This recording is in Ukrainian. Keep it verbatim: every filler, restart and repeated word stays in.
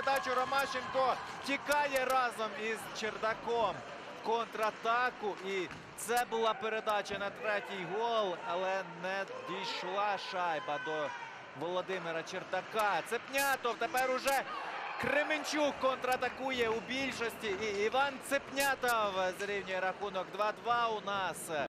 передачу. Ромащенко тікає разом із Чердаком в контратаку. І це була передача на третій гол, але не дійшла шайба до Володимира Чердака. Цепнятов тепер уже Кременчук контратакує у більшості. І Іван Цепнятов зрівнює рахунок два-два у нас.